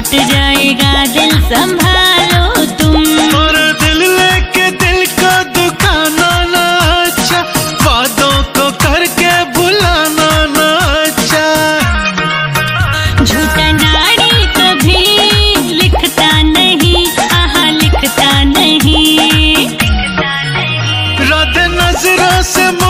टूट जाएगा दिल संभालो तुम। और दिल लेके दिल को दुखाना ना अच्छा, वादों को करके भुलाना ना अच्छा। झूठा नारी कभी लिखता नहीं, आहा लिखता नहीं। रात नजरों से